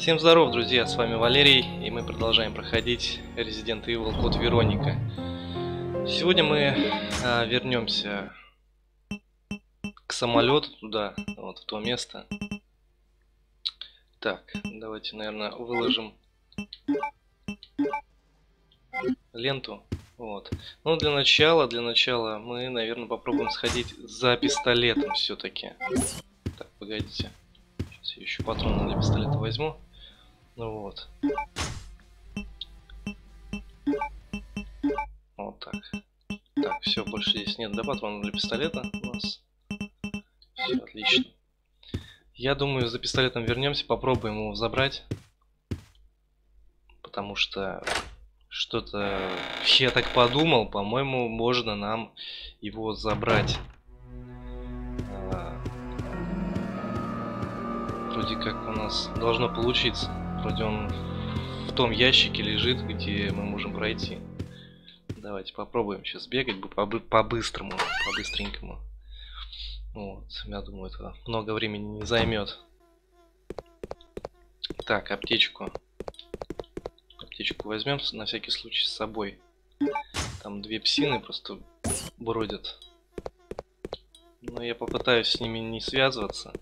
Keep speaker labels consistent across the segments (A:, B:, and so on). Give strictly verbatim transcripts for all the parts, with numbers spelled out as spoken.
A: Всем здоров, друзья, с вами Валерий, и мы продолжаем проходить Resident Evil Код Вероника. Сегодня мы а, вернемся к самолету, туда, вот в то место. Так, давайте, наверное, выложим ленту. Вот. Ну, для начала, для начала мы, наверное, попробуем сходить за пистолетом все-таки. Так, погодите. Сейчас я еще патроны для пистолета возьму. Ну вот. Вот так. Так, все, больше здесь нет, да, патронов для пистолета у нас. Все, отлично. Я думаю, за пистолетом вернемся, попробуем его забрать. Потому что что-то, я так подумал, по-моему, можно нам его забрать. А, вроде как у нас должно получиться. Вроде он в том ящике лежит, где мы можем пройти. Давайте попробуем сейчас бегать по-быстрому, по-быстренькому. Вот, я думаю, это много времени не займет. Так, аптечку. Аптечку возьмем на всякий случай с собой. Там две псины просто бродят. Но я попытаюсь с ними не связываться.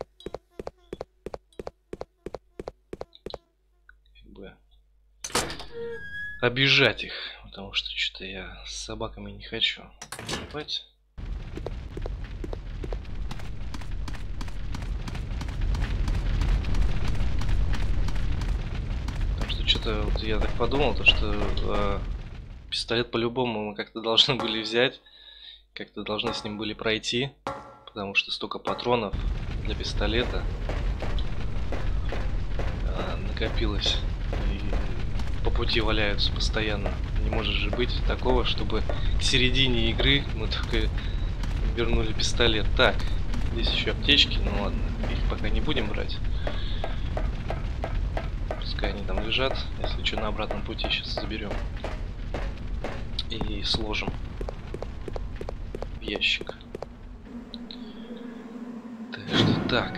A: Обижать их, потому что что-то я с собаками не хочу. Давайте. Потому что что-то вот я так подумал, то что э, пистолет по-любому мы как-то должны были взять, как-то должны с ним были пройти, потому что столько патронов для пистолета э, накопилось. По пути валяются постоянно. Не может же быть такого, чтобы к середине игры мы только вернули пистолет. Так, здесь еще аптечки, ну ладно, их пока не будем брать. Пускай они там лежат, если что, на обратном пути сейчас заберем и сложим в ящик. Так что так,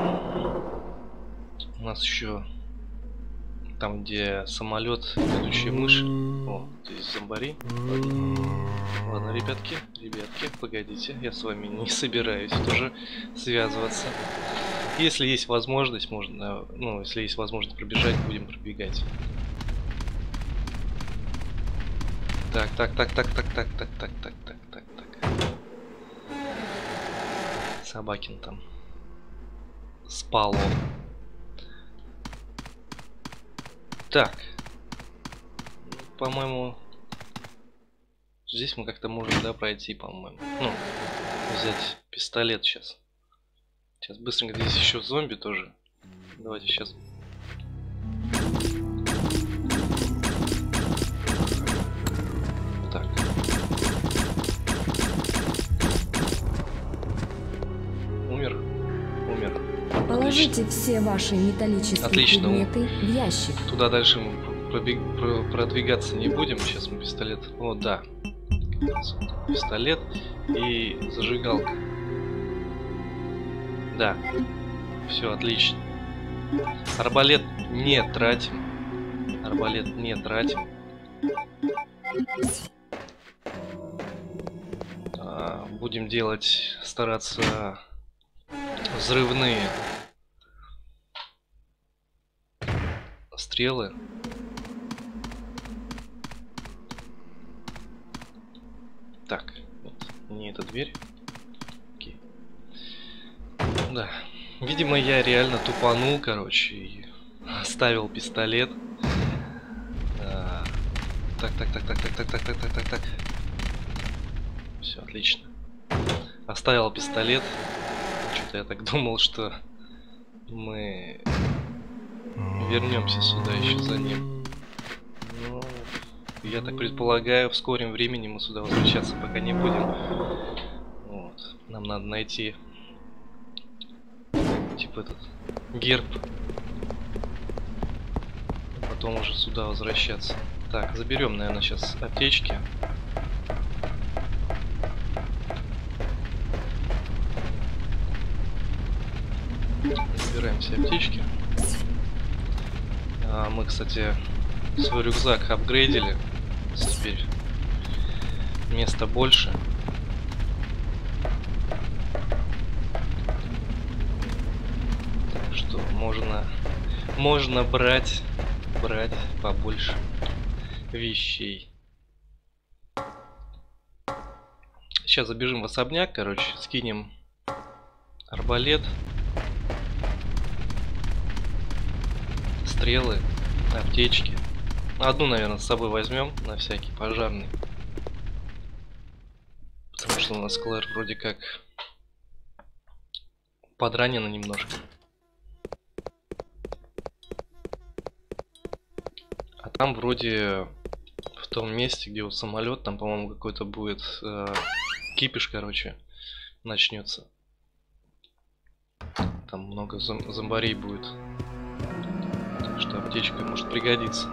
A: у нас еще там, где самолет, ведущая мышь. О, здесь зомбари. Ладно. Ладно, ребятки, ребятки, погодите, я с вами не собираюсь тоже связываться. Если есть возможность, можно, ну, если есть возможность пробежать, будем пробегать. Так, так, так, так, так, так, так, так, так, так, так, так. Собакин там спал. Так, по-моему, здесь мы как-то можем, да, пройти, по-моему. Ну, взять пистолет сейчас. Сейчас быстренько, здесь еще зомби тоже. Давайте сейчас. Так. Умер? Умер.
B: Положите все ваши металлические
A: Отлично.
B: предметы в ящик.
A: Туда дальше мы пробег... продвигаться не будем. Сейчас мы пистолет. О, да. Пистолет и зажигалка. Да. Все, отлично. Арбалет не тратим. Арбалет не тратим. А, будем делать, стараться взрывные стрелы. Так, нет, не эта дверь. Окей. Да, видимо, я реально тупанул, короче, и оставил пистолет. А, так, так, так, так, так, так, так, так, так, так, так. Все, отлично. Оставил пистолет. Что-то я так думал, что мы вернемся сюда еще за ним. Но я так предполагаю, в скором времени мы сюда возвращаться пока не будем. Вот. Нам надо найти типа этот герб. Потом уже сюда возвращаться. Так, заберем, наверное, сейчас аптечки. Забираем все аптечки. А, мы, кстати, свой рюкзак апгрейдили. Теперь места больше. Так что можно, можно брать, брать побольше вещей. Сейчас забежим в особняк, короче, скинем арбалет, стрелы, аптечки. Одну, наверное, с собой возьмем на всякий пожарный. Потому что у нас Клэр вроде как подранена немножко. А там вроде в том месте, где вот самолет, там, по-моему, какой-то будет э, кипиш, короче, начнется. Там много зом зомбарей будет. Так что аптечка может пригодиться.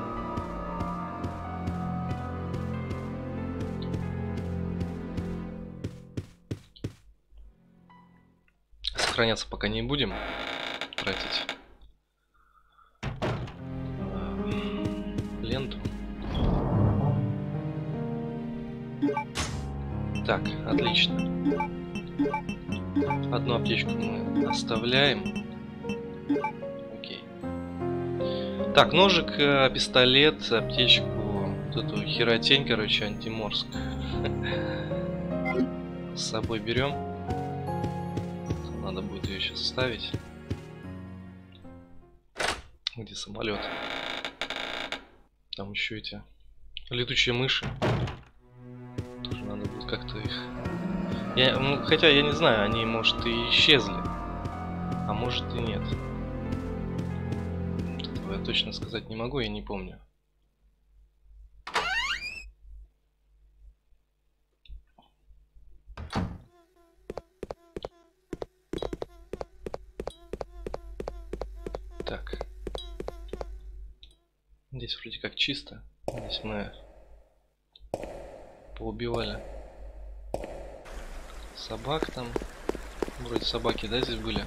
A: Сохраняться пока не будем тратить ленту. Так, отлично. Одну аптечку мы оставляем. Окей. Так, ножик, пистолет, аптечку, вот эту херотень, короче, антиморск. С собой берем. Надо будет ее сейчас ставить. Где самолет? Там еще эти летучие мыши. Тоже надо будет как-то их... Я, ну, хотя я не знаю, они, может, и исчезли. А может и нет. Этого я точно сказать не могу, я не помню. Так. Здесь вроде как чисто. Здесь мы поубивали собак там. Вроде собаки, да, здесь были?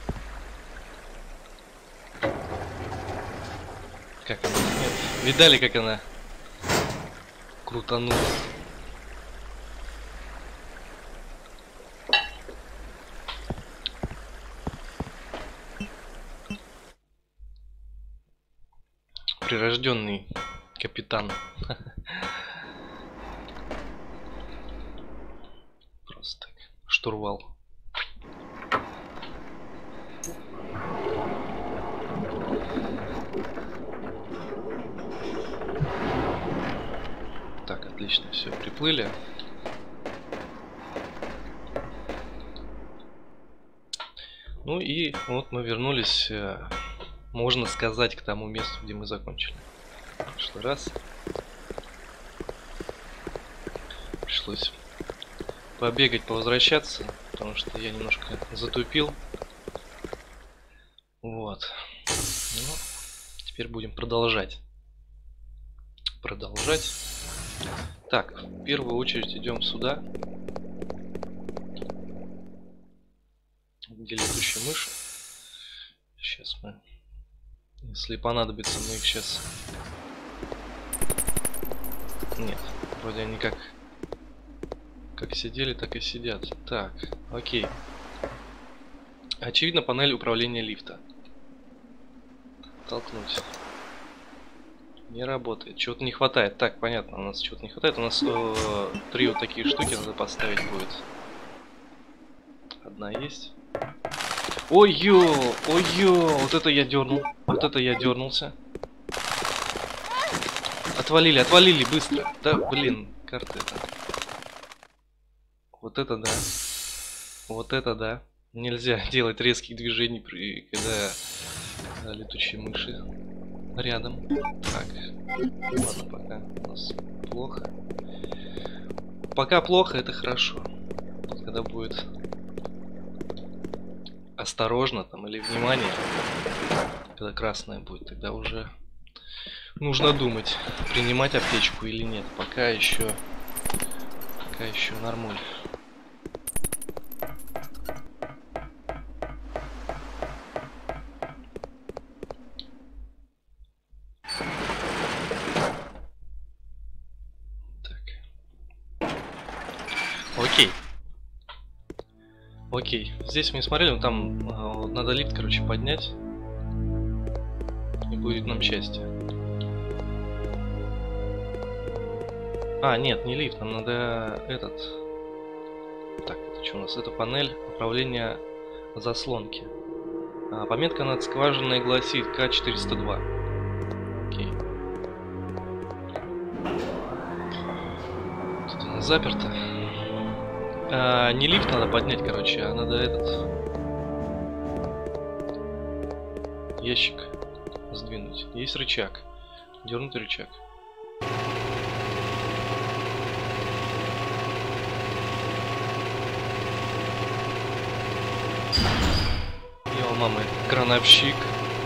A: Как она? Нет. Видали, как она крутанула? Прирожденный капитан. Просто так. Штурвал. Так, отлично, все, приплыли. Ну и вот мы вернулись, можно сказать, к тому месту, где мы закончили. В прошлый раз пришлось побегать, повозвращаться, потому что я немножко затупил. Вот. Ну, теперь будем продолжать. Продолжать. Так, в первую очередь идем сюда. Где летучие мыши. Сейчас мы, если понадобится, мы их сейчас... Нет, вроде они как как сидели, так и сидят. Так, окей. Очевидно, панель управления лифта. Толкнуть. Не работает. Чего-то не хватает. Так, понятно, у нас чего-то не хватает. У нас э, три вот такие штуки надо поставить будет. Одна есть. Ой-ё! Ой-ё! Вот это я дернул. Вот это я дернулся. Отвалили, отвалили, быстро. Да, блин, карта это. Вот это да. Вот это да. Нельзя делать резких движений, при, когда, когда летучие мыши рядом. Так. Ладно, пока у нас плохо. Пока плохо, это хорошо. Вот когда будет осторожно там или внимание, когда красное будет, тогда уже нужно думать, принимать аптечку или нет. Пока еще, пока еще нормуль. Окей, здесь мы не смотрели, но там э, надо лифт, короче, поднять. И будет нам счастье. А, нет, не лифт, нам надо этот... Так, это что у нас? Это панель управления заслонки. А, пометка над скважиной гласит К четыреста два. Окей. Тут у нас заперто. А, не лифт надо поднять, короче, а надо этот... ящик сдвинуть. Есть рычаг. Дернуть рычаг. Йо, мама, крановщик.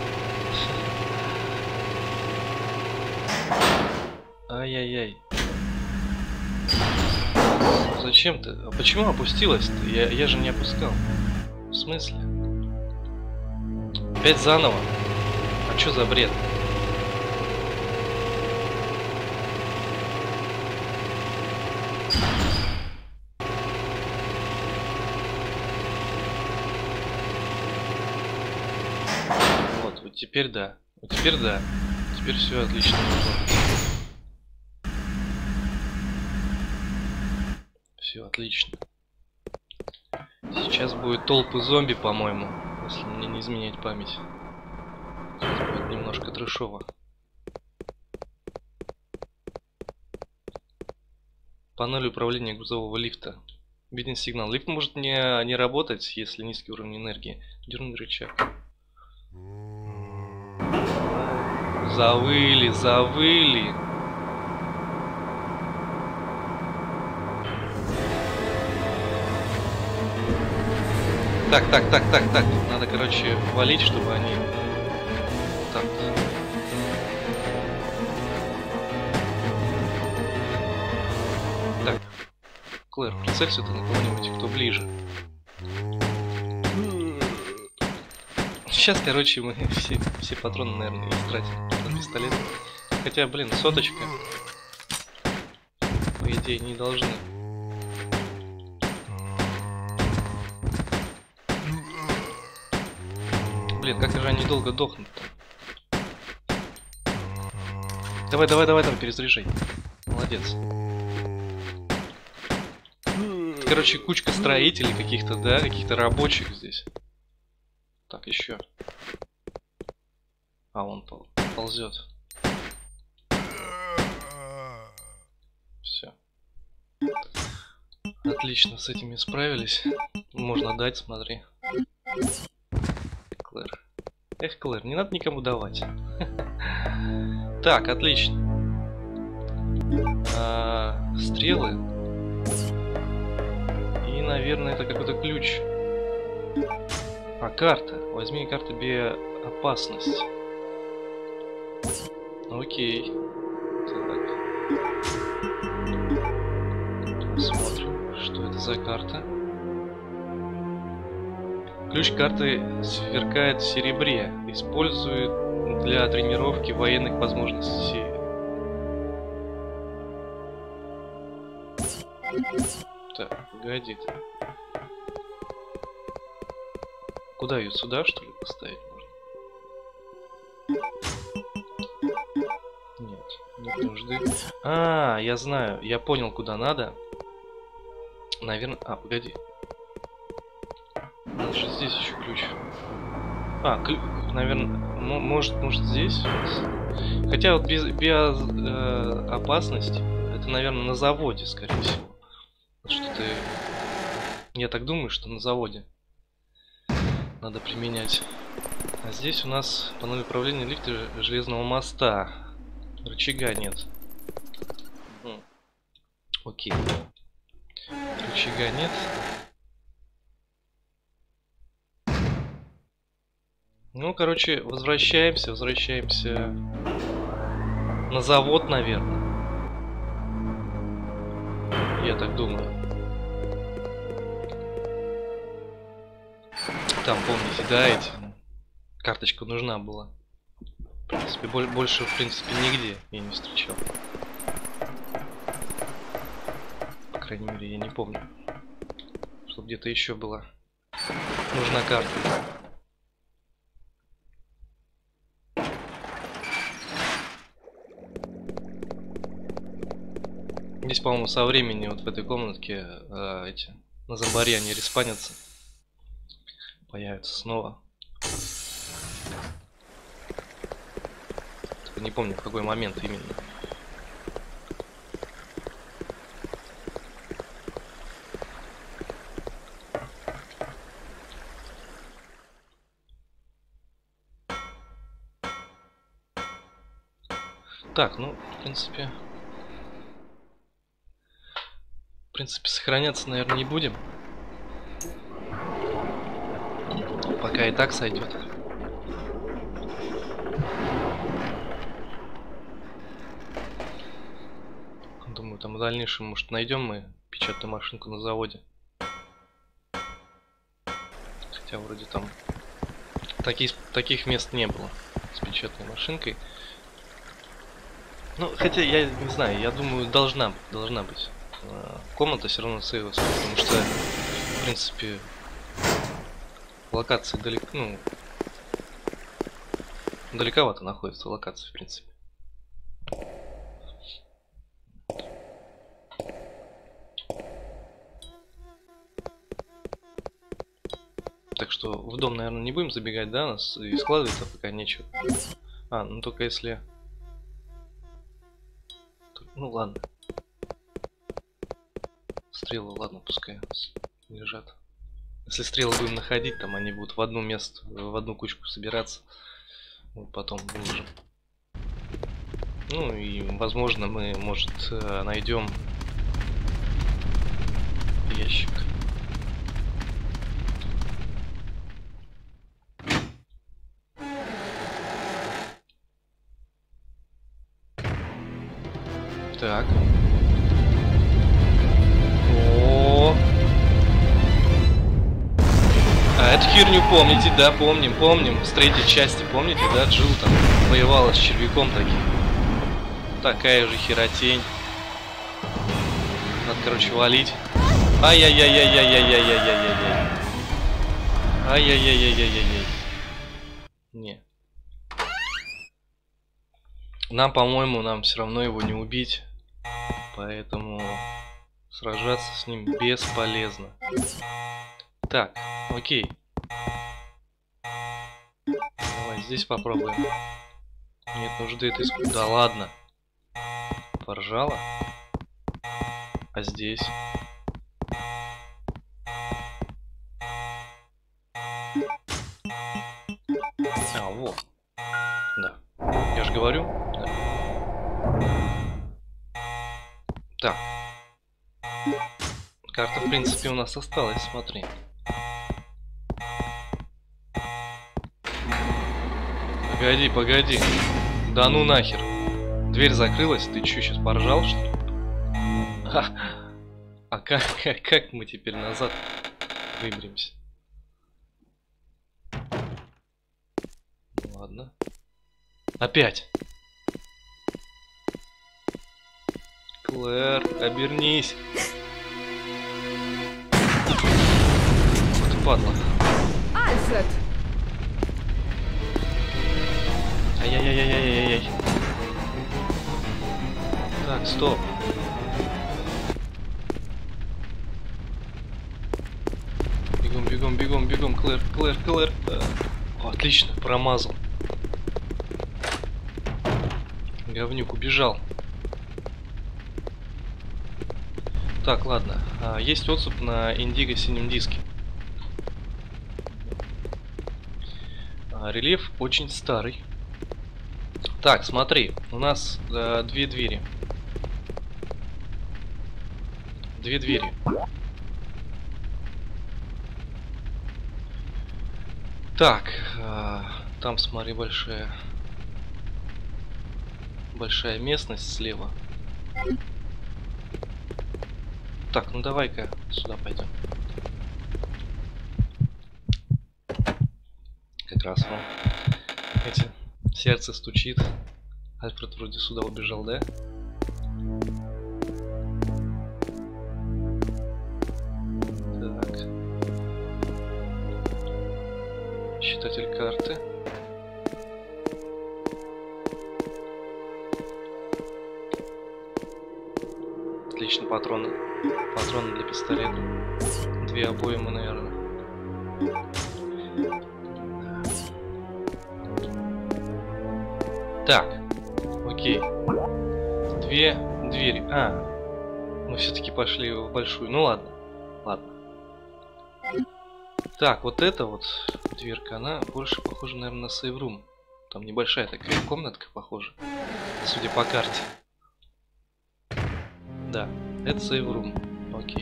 A: Ай-яй-яй. Зачем ты? А почему опустилась-то? Я, я же не опускал. В смысле? Опять заново? А чё за бред? Вот, вот теперь да. Вот теперь да. Теперь все отлично. Все отлично. Сейчас будет толпы зомби, по-моему, если мне не изменять память. Сейчас будет немножко трэшово. Панель управления грузового лифта. Виден сигнал. Лифт может не, не работать, если низкий уровень энергии. Дернуть рычаг. Завыли, завыли. Так, так, так, так, так. Надо, короче, валить, чтобы они... Так. Так. Клэр, прицелься ты на кого-нибудь, кто ближе. Сейчас, короче, мы все, все патроны, наверное, истратим на пистолет. Хотя, блин, соточка. По идее, не должны. Блин, как же они долго дохнут-то? Давай, давай, давай, давай, перезаряжай. Молодец. Короче, кучка строителей каких-то, да, каких-то рабочих здесь. Так, еще. А, он пол ползет. Все. Отлично, с этими справились. Можно дать, смотри. Клэр. Эх, Клэр, не надо никому давать. Так, отлично. А, стрелы. И, наверное, это какой-то ключ. А, карта. Возьми карту биоопасность. Окей. Так. Смотрим, что это за карта. Ключ карты сверкает в серебре. Использует для тренировки военных возможностей. Так, погоди ты. Куда ее? Сюда, что ли, поставить можно? Нет, нет нужды. А, я знаю, я понял, куда надо. Наверное... А, погоди. Надо же здесь еще ключ. А, ключ, наверное, может, может здесь? Хотя вот без биоопасности, э, это, наверное, на заводе, скорее всего. Что-то... Я так думаю, что на заводе надо применять. А здесь у нас панель управления лифта железного моста. Рычага нет. Угу. Окей. Рычага нет. Ну, короче, возвращаемся, возвращаемся на завод, наверное. Я так думаю. Там, помните, да, эти... Карточка нужна была. В принципе, больше, в принципе, нигде я не встречал. По крайней мере, я не помню, что где-то еще была Нужна карта. Здесь, по-моему, со времени вот в этой комнатке э, эти на зомбари они респанятся. Появятся снова. Только не помню, в какой момент именно. Так, ну, в принципе... В принципе, сохраняться, наверное, не будем. Пока и так сойдет. Думаю, там в дальнейшем, может, найдем мы печатную машинку на заводе. Хотя вроде там таких, таких мест не было с печатной машинкой. Ну, хотя я не знаю, я думаю, должна, должна быть. Комната все равно сейвится, потому что, в принципе, локация далеко, ну, далековато находится локация, в принципе. Так что в дом, наверное, не будем забегать, да, нас и складывается пока нечего. А, ну только если... Ну ладно. Стрелы, ладно, пускай лежат. Если стрелы будем находить, там они будут в одно место, в одну кучку собираться. Вот потом выложим. Ну и, возможно, мы, может, найдем ящик. Так. О. А эту херню помните, да, помним, помним. С третьей части, помните, да, Джилл там воевала с червяком таким. Такая же херотень. Надо, короче, валить. Ай-яй-яй-яй-яй-яй-яй-яй-яй-яй. Ай-яй-яй-яй-яй-яй-яй. Не. Нам, по-моему, нам все равно его не убить. Поэтому сражаться с ним бесполезно. Так, окей. Давай здесь попробуем. Нет нужды это искать. Да ладно. Поржала. А здесь? А, вот. Да. Я же говорю. Да. Так. Карта, в принципе, у нас осталась, смотри. Погоди, погоди. Да ну нахер. Дверь закрылась, ты чё, сейчас поржал, что ли? А, а как, как, как мы теперь назад выберемся? Ладно. Опять. Клэр, обернись. Ух ты, падла.
B: Альфред!
A: Ай-яй-яй-яй-яй-яй-яй. Так, стоп. Бегом, бегом, бегом, бегом, Клэр, Клэр, Клэр. О, отлично, промазал. Говнюк убежал. Так, ладно. А, есть отзыв на Индиго синем диске. А, рельеф очень старый. Так, смотри, у нас э, две двери. Две двери. Так, э, там, смотри, большая, большая местность слева. Так, ну давай-ка сюда пойдем. Как раз вон эти сердце стучит. Альфред вроде сюда убежал, да? Так. Читатель карты. Отлично, патроны. Патроны для пистолета. Две обоймы, наверное. Так, окей. Две двери. А, мы все-таки пошли в большую. Ну ладно, ладно. Так, вот эта вот дверка, она больше похожа, наверное, на сейврум. Там небольшая такая комнатка, похожа, судя по карте. Да, это сейврум. Окей.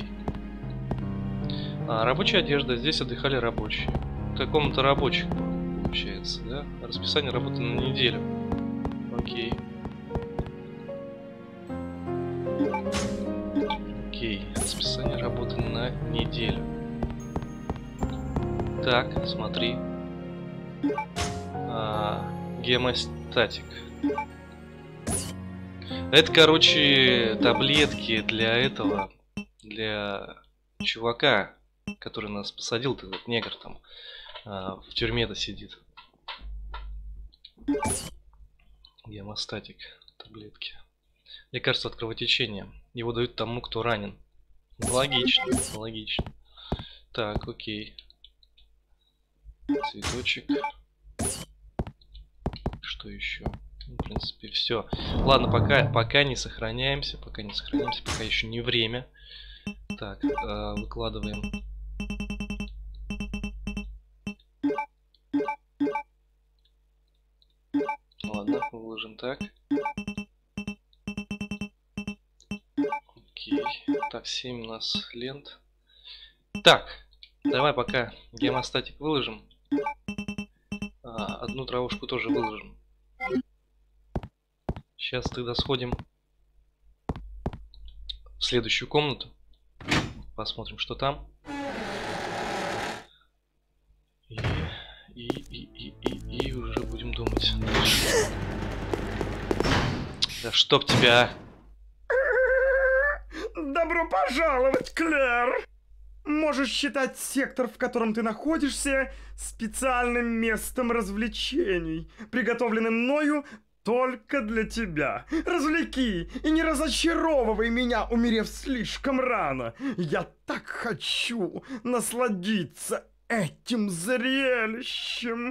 A: А, рабочая одежда. Здесь отдыхали рабочие. Это комната рабочих, получается, да? Расписание работы на неделю. Окей. Окей. Расписание работы на неделю. Так, смотри. А, гемостатик. Это, короче, таблетки для этого, для чувака, который нас посадил, этот негр там а, в тюрьме-то сидит. Гемостатик, таблетки. Лекарство от кровотечения. Его дают тому, кто ранен. Логично, логично. Так, окей. Цветочек. Что еще? В принципе, все. Ладно, пока, пока не сохраняемся, пока не сохраняемся, пока еще не время. Так, э, выкладываем. Ладно, выложим так. Окей. Так, семь у нас лент. Так, давай пока гемостатик выложим. А, одну травушку тоже выложим. Сейчас тогда сходим в следующую комнату. Посмотрим, что там. И, и, и, и, и, и уже будем думать. Да чтоб тебя...
C: Добро пожаловать, Клэр! Можешь считать сектор, в котором ты находишься, специальным местом развлечений, приготовленным мною только для тебя. Развлеки и не разочаровывай меня, умерев слишком рано. Я так хочу насладиться этим зрелищем.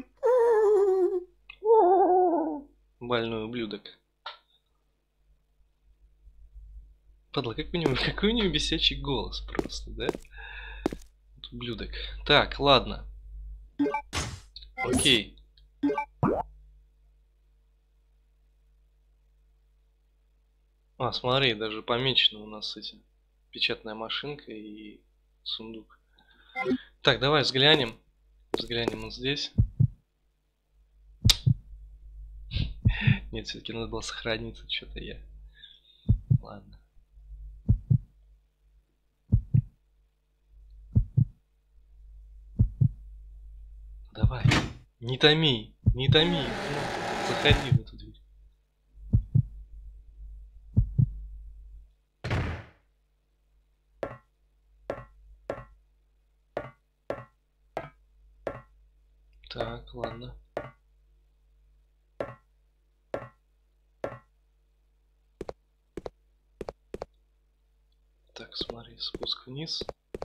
A: Больной ублюдок. Падла, как у него, какой у него бесячий голос просто, да? Вот ублюдок. Так, ладно. Окей. А, смотри, даже помечено у нас эти печатная машинка и сундук. Так, давай взглянем. Взглянем вот здесь. Нет, все-таки надо было сохраниться, что-то я. Ладно. Давай. Не томи, не томи. Ну, заходи в эту дверь. Так, ладно. Так, смотри, спуск вниз.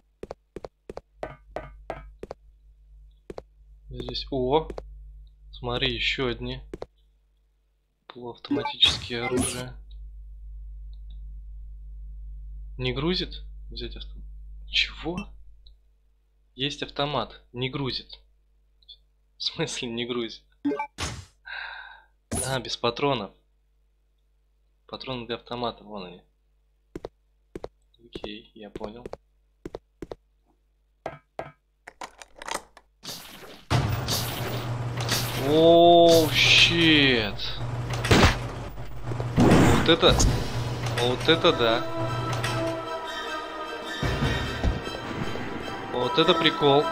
A: Здесь, о, смотри, еще одни полуавтоматические оружия. Не грузит? Взять автомат. Чего? Есть автомат, не грузит. В смысле не грузит? А, без патронов. Патроны для автомата, вон они. Окей, я понял. Оу, щит. Вот это... Вот это да. Вот это прикол.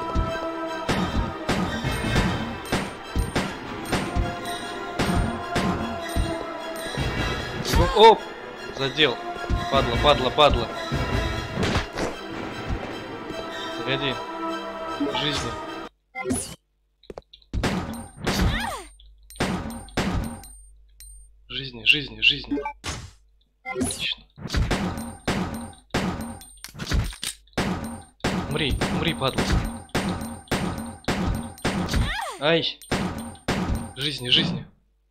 A: Оп! Задел. Падла, падла, падла. Погоди. Жизни. Жизни, жизни, жизни. Отлично. Умри, умри, падла. Ай! Жизни, жизни.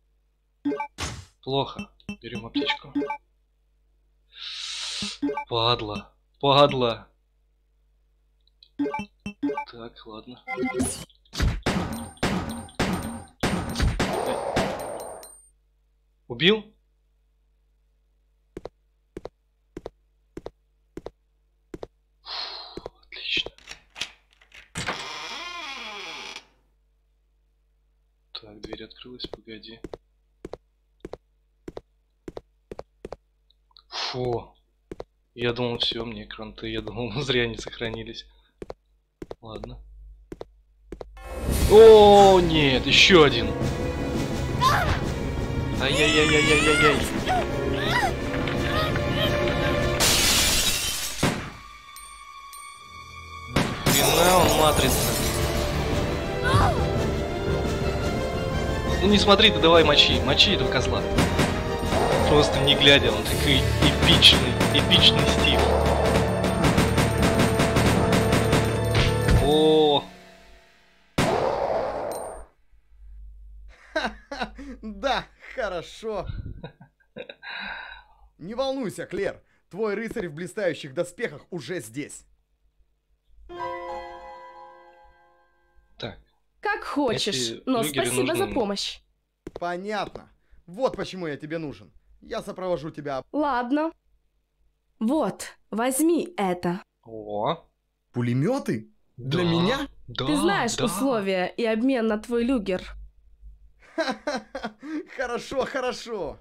A: Плохо. Берем аптечку. Падла, падла. Так, ладно. Убил? Фу, отлично. Так, дверь открылась, погоди. Фу. Я думал, все, мне кранты, я думал, зря не сохранились. Ладно. О, нет, еще один. Ай-яй-яй-яй-яй-яй-яй. Хрена он матрица. Ну не смотри ты, давай мочи, мочи этого козла. Просто не глядя, он такой эпичный, эпичный стиль. О.
C: Да, хорошо. Не волнуйся, Клэр. Твой рыцарь в блистающих доспехах уже здесь.
A: Так.
B: Как хочешь,
A: Эти
B: но
A: люгеры
B: спасибо
A: нужны
B: за
A: мне.
B: помощь.
C: Понятно. Вот почему я тебе нужен. Я сопровожу тебя.
B: Ладно. Вот, возьми это.
A: О.
C: Пулеметы? Для
A: Да,
C: меня?
A: Да,
B: Ты знаешь
A: да.
B: условия и обмен на твой люгер.
C: Хорошо, хорошо.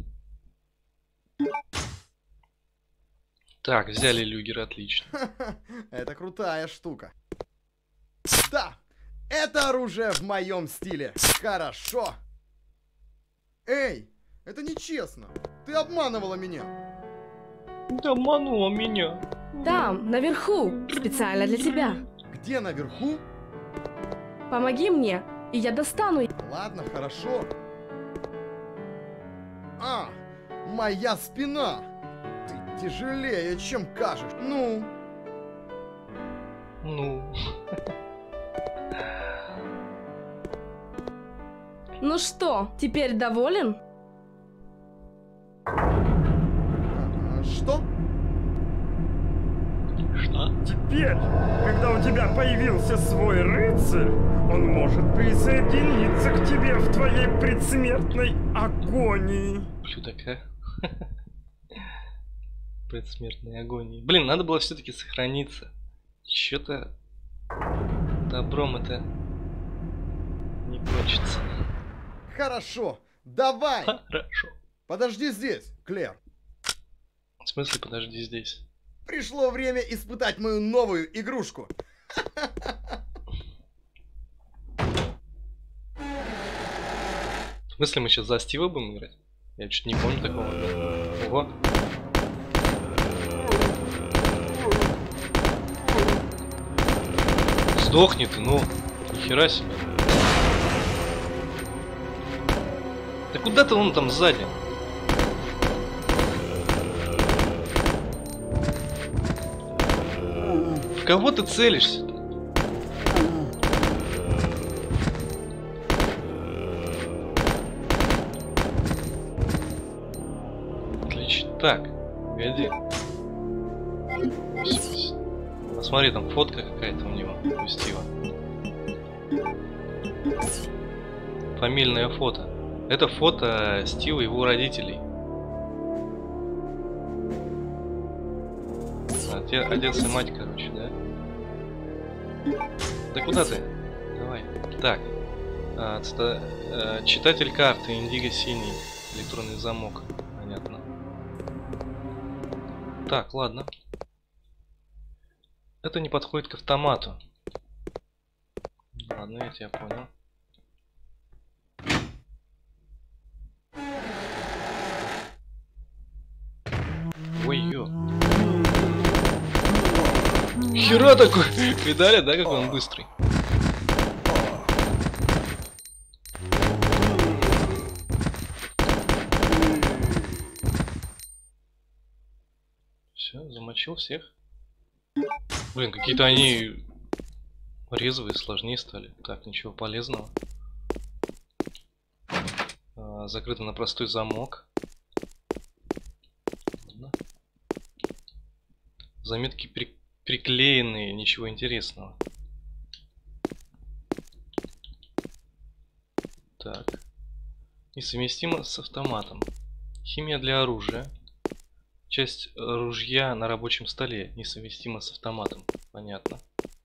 A: Так, взяли люгер, отлично.
C: Это крутая штука. Да, это оружие в моем стиле. Хорошо. Эй, это нечестно. Ты обманывала меня.
A: Да обманула меня.
B: Там, наверху, специально для тебя.
C: Где наверху?
B: Помоги мне, и я достану.
C: Ладно, хорошо. А, моя спина. Ты тяжелее, чем кажешь. Ну?
A: Ну.
B: Ну что, теперь доволен?
C: А, что?
A: Что?
C: Теперь, когда у тебя появился свой рыцарь, он может присоединиться к тебе в твоей предсмертной агонии.
A: Блюдака. Предсмертной агонии. Блин, надо было все-таки сохраниться. Че-то добром это не кончится.
C: Хорошо, давай.
A: Хорошо.
C: Подожди здесь, Клэр.
A: В смысле, подожди здесь?
C: Пришло время испытать мою новую игрушку.
A: В смысле, мы сейчас за Стива будем играть? Я чуть не помню такого. Ого. Сдохни ты, ну. Нихера себе. Да куда ты он там сзади? В кого ты целишься? Отлично. Так, погоди. Посмотри, там фотка какая-то у него, у Стива. Фамильное фото. Это фото Стива и его родителей. Отец, отец и мать, короче, да? Да куда ты? Давай. Так. А, ста, а, читатель карты, индиго синий, электронный замок. Понятно. Так, ладно. Это не подходит к автомату. Ладно, я тебя понял. Ой-ё. Хера такой! Видали, да, как он быстрый? Потащил всех. Блин, какие-то они резвые, сложнее стали. Так, ничего полезного. А, закрыто на простой замок. Ладно. Заметки при... приклеенные, ничего интересного. Так. Несовместимо с автоматом. Химия для оружия. Часть ружья на рабочем столе. Несовместимо с автоматом. Понятно.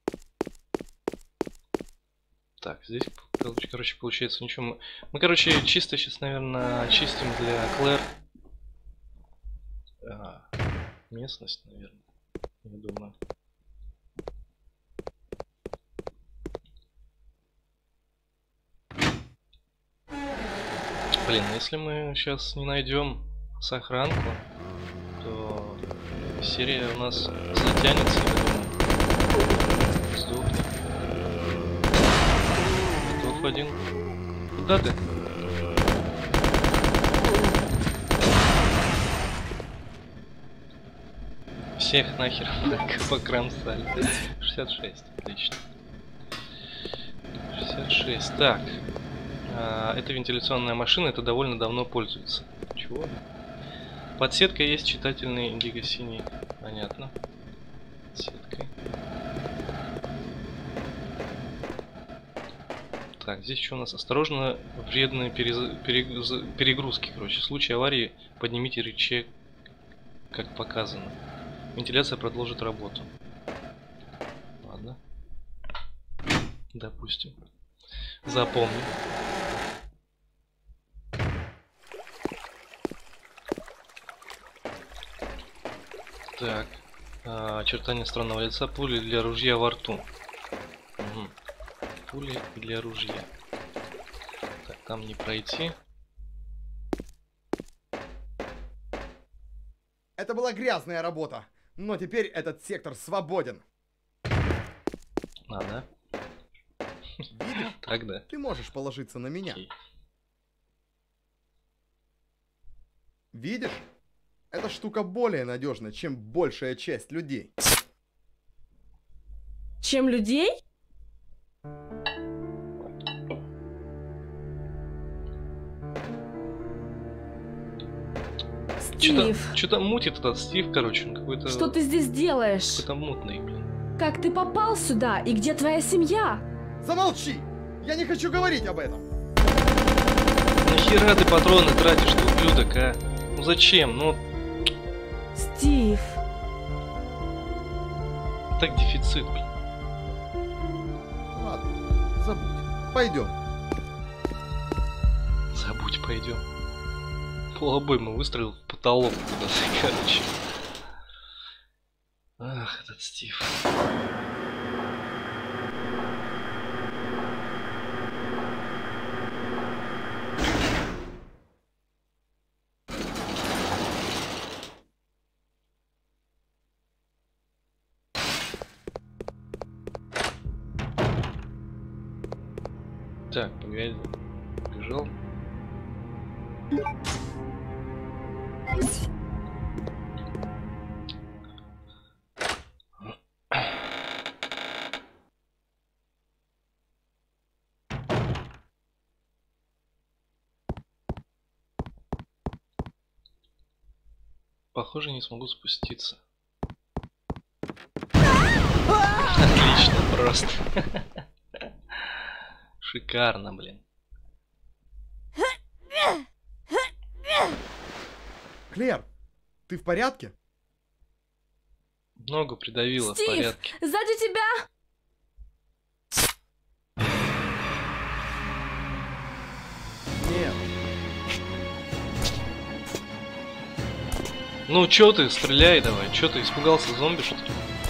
A: Так, здесь, короче, получается ничего. Мы, мы короче, чисто сейчас, наверное, чистим для Клэр. А, местность, наверное. Я думаю. Блин, если мы сейчас не найдем сохранку, то серия у нас затянется, я думаю. Сдохнет. Готов один. Куда ты? Всех нахер покромсали. шестьдесят шесть, отлично. шестьдесят шесть, так. А, это вентиляционная машина, это довольно давно пользуется. Чего? Подсетка есть, читательный индиго-синий. Понятно. Подсеткой. Так, здесь что у нас? Осторожно, вредные перез... перегруз... перегрузки, короче. В случае аварии поднимите рычаг, как показано. Вентиляция продолжит работу. Ладно. Допустим. Запомним. Так. А, очертания странного лица. Пули для ружья во рту. Угу. Пули для ружья. Так, там не пройти.
D: Это была грязная работа, но теперь этот сектор свободен.
A: А, да?
D: Видишь?
A: Тогда.
D: Ты можешь положиться на меня.
A: Окей.
D: Видишь? Эта штука более надежна, чем большая часть людей.
B: Чем людей? Стив,
A: Что-то мутит этот Стив, короче, он какой-то...
B: что ты здесь делаешь?
A: Какой-то мутный, блин.
B: Как ты попал сюда? И где твоя семья?
D: Замолчи! Я не хочу говорить об этом!
A: Нахера ты патроны тратишь, ты ублюдок, а? Ну зачем? Ну,
B: Стив.
A: так дефицит, блин.
D: Ладно, забудь. Пойдем.
A: Забудь, пойдем. Полобойму выстрелил в потолок куда-то, короче. Ах, этот Стив. Так, погоди. Бежал. Похоже, не смогу спуститься. Отлично, просто. Шикарно, блин.
D: Клэр, ты в порядке?
A: Ногу придавило,
B: Стив,
A: в порядке.
B: сзади тебя!
D: Нет.
A: Ну чё ты, стреляй давай. Чё ты, испугался зомби, что ли?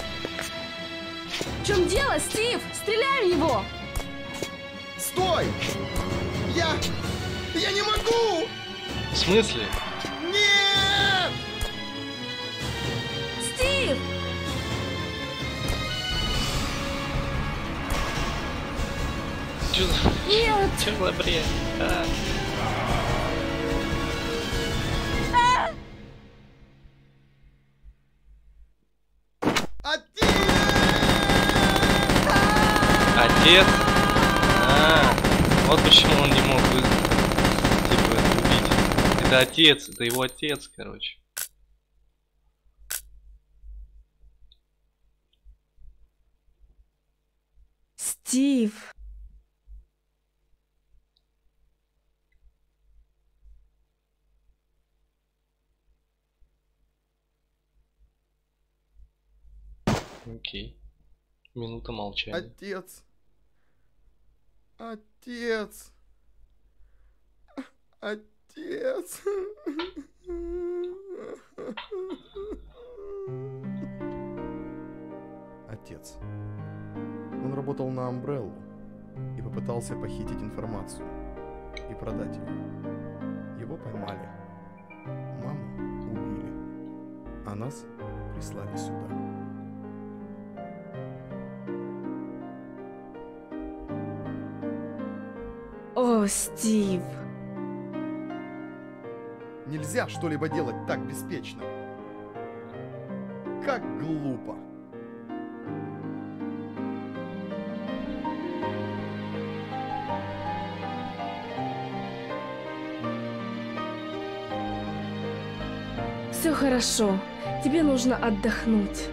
B: В чем дело, Стив? Стреляй в него!
D: Стой! Я... Я не могу!
A: В смысле?
D: Нет!
B: Стив!
A: Чё за...
B: Нет!
A: Чё за бред? А? Вот почему он не мог вы... типа, это убить. Это отец, это его отец, короче.
B: Стив.
A: Окей. Минута молчания.
D: Отец. Отец. Отец. Отец. Он работал на Umbrella и попытался похитить информацию и продать ее. Его поймали. Маму убили. А нас прислали сюда.
B: О, Стив.
D: Нельзя что-либо делать так беспечно. Как глупо.
B: Все хорошо. Тебе нужно отдохнуть.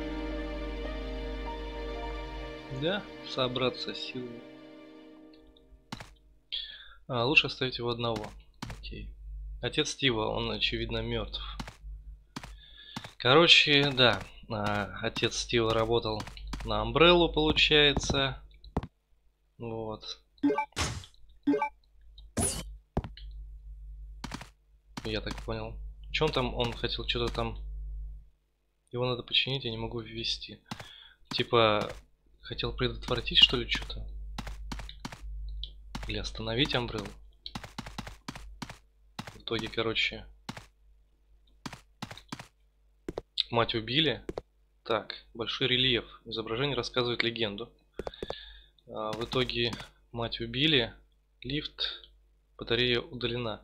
A: Да, собраться силами. А, лучше оставить его одного. Окей. Отец Стива, он очевидно мертв. Короче, да. А, отец Стива работал на Umbrella, получается. Вот. Я так понял. Че он там? Он хотел что-то там... Его надо починить, я не могу ввести. Типа, хотел предотвратить, что ли, что-то? Или остановить Umbrella? В итоге, короче... Мать убили. Так, большой рельеф. Изображение рассказывает легенду. А, в итоге мать убили. Лифт. Батарея удалена.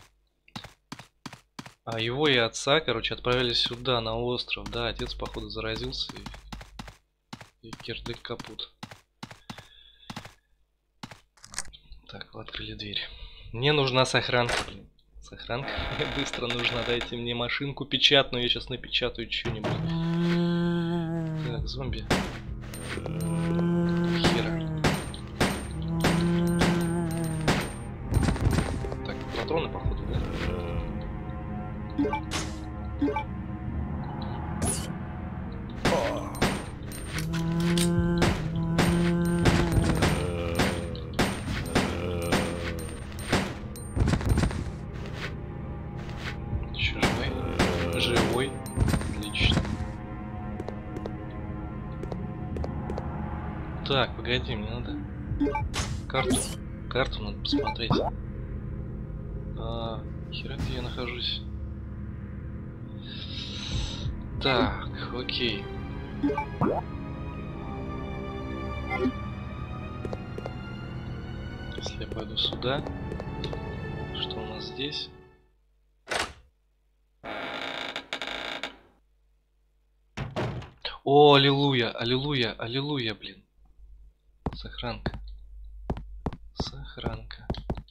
A: А его и отца, короче, отправили сюда, на остров. Да, отец, походу, заразился. И, и кирдык капут. Так, открыли дверь. Мне нужна сохранка, блин. Сохранка быстро нужна. Дайте мне машинку печатную, я сейчас напечатаю что-нибудь. Так, зомби. Хера. Так, патроны, походу, да? Еще живой? Живой. Отлично. Так, погоди, мне надо карту. Карту надо посмотреть. А, хера, где я нахожусь? Так, окей. Если я пойду сюда, что у нас здесь? О, аллилуйя, аллилуйя, аллилуйя, блин. Сохранка. Сохранка.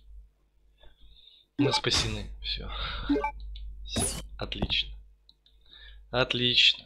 A: Мы спасены. Все. Отлично. Отлично.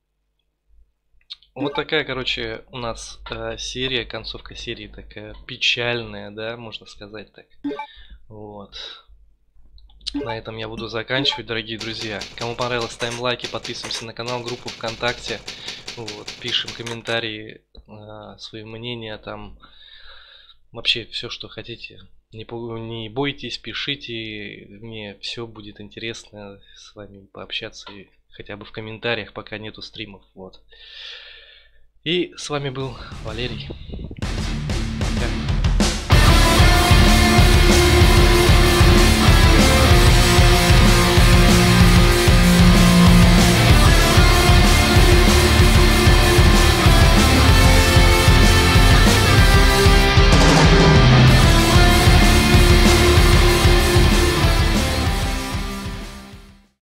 A: Вот такая, короче, у нас э, серия, концовка серии такая печальная, да, можно сказать так. Вот. На этом я буду заканчивать, дорогие друзья. Кому понравилось, ставим лайки, подписываемся на канал, группу ВКонтакте. Вот, пишем комментарии, э, свои мнения, там вообще все, что хотите. Не, не бойтесь, пишите, мне все будет интересно с вами пообщаться, и хотя бы в комментариях, пока нету стримов. Вот. И с вами был Валерий.